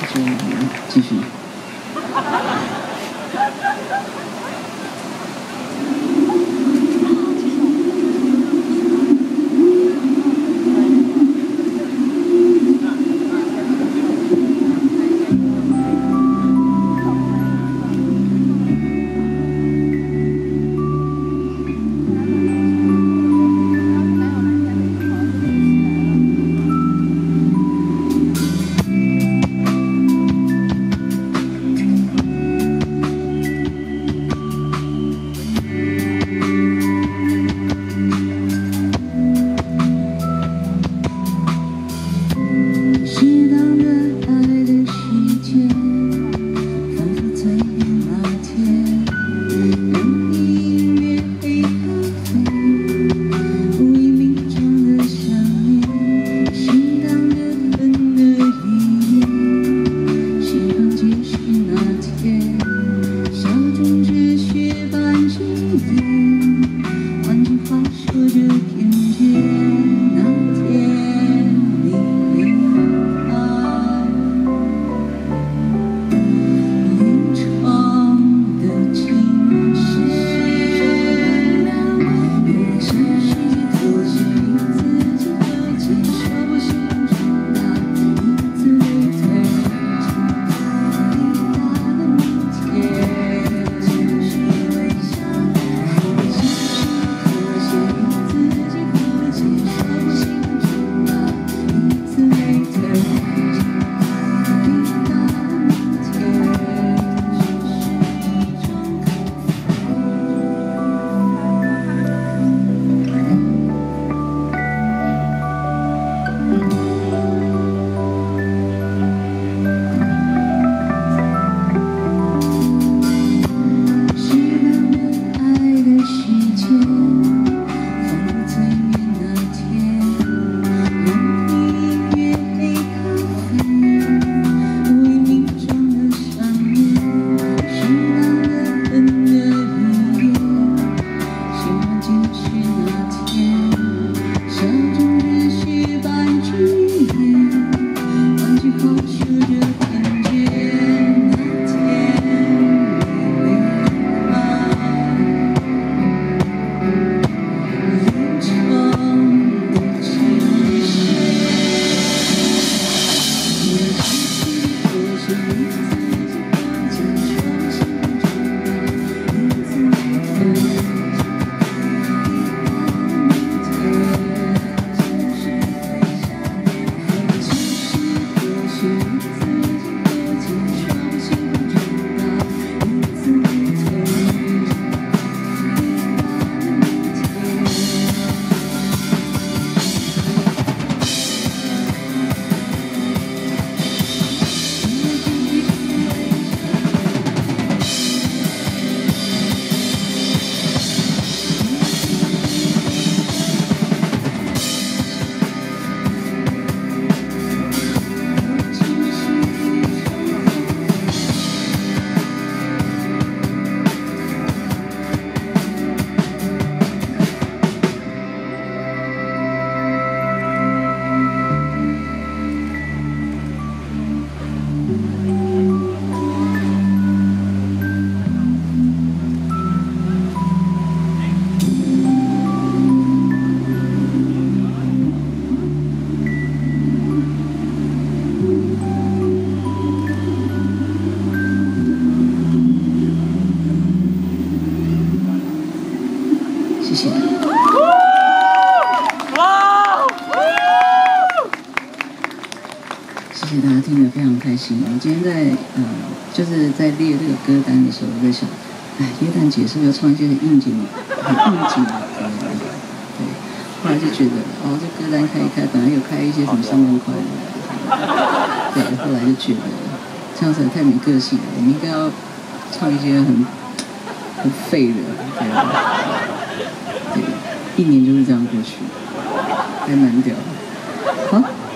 就继续。谢谢。谢谢大家听得非常开心。我今天就是在列这个歌单的时候，我在想，耶诞节是不是要唱一些很应景的歌？对，后来就觉得，这歌单开一开，本来有开一些什么上万块的，对，后来就觉得这样实在太没个性了，我们应该要唱一些很废的，对，一年就是这样过去，还蛮屌的。好。